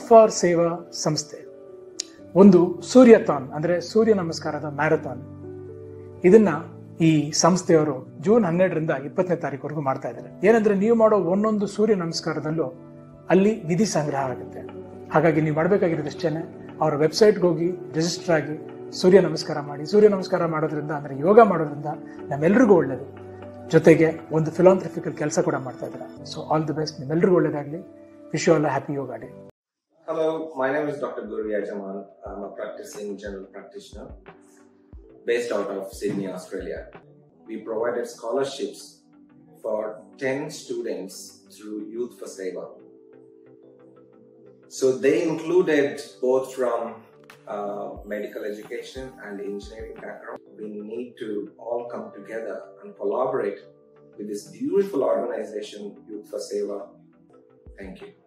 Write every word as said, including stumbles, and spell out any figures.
For ಸೇವಾ ಸಂಸ್ಥೆ ಒಂದು ಸೂರ್ಯಥಾನ್ ಅಂದ್ರೆ ಸೂರ್ಯ ನಮಸ್ಕಾರದ ಮ್ಯಾರಥಾನ್ ಇದನ್ನ ಈ ಸಂಸ್ಥೆಯವರು ಜೂನ್ ಹನ್ನೆರಡರಿಂದ ಇಪ್ಪತ್ತನೇ ತಾರೀಕುವರೆಗೂ ಮಾಡ್ತಾ ಇದ್ದಾರೆ. ಏನಂದ್ರೆ ನೀವು ಮಾಡೋ ಒಂದೊಂದು ಸೂರ್ಯ ನಮಸ್ಕಾರದಲ್ಲೂ ಅಲ್ಲಿ ನಿಧಿ ಸಂಗ್ರಹ ಆಗುತ್ತೆ. ಹಾಗಾಗಿ ನೀವು ಮಾಡಬೇಕಾಗಿರೋದು ಇಷ್ಟೇನೆ, ಅವರ ವೆಬ್ಸೈಟ್ಗೆ ಹೋಗಿ ರಿಜಿಸ್ಟರ್ ಆಗಿ ಸೂರ್ಯ ನಮಸ್ಕಾರ ಮಾಡಿ. ಸೂರ್ಯ ನಮಸ್ಕಾರ ಮಾಡೋದ್ರಿಂದ ಅಂದ್ರೆ ಯೋಗ ಮಾಡೋದ್ರಿಂದ ನಮ್ಮೆಲ್ರಿಗೂ ಒಳ್ಳೇದು, ಜೊತೆಗೆ ಒಂದು ಫಿಲಾಂಥ್ರಫಿಕಲ್ ಕೆಲಸ ಕೂಡ ಮಾಡ್ತಾ ಇದ್ದಾರೆ. ಸೊ ಆಲ್ ದಿ ಬೆಸ್ಟ್, ನಿಮ್ಮೆಲ್ರಿಗೂ ಒಳ್ಳೇದಾಗ್ಲಿ. Wish you all happy yoga day. Hello, my name is Doctor Guru Jamal. I'm a practicing general practitioner based out of Sydney, Australia. We provided scholarships for ten students through Youth for Seva. So they included both from uh, medical education and engineering background. We need to all come together and collaborate with this beautiful organization, Youth for Seva. Thank you.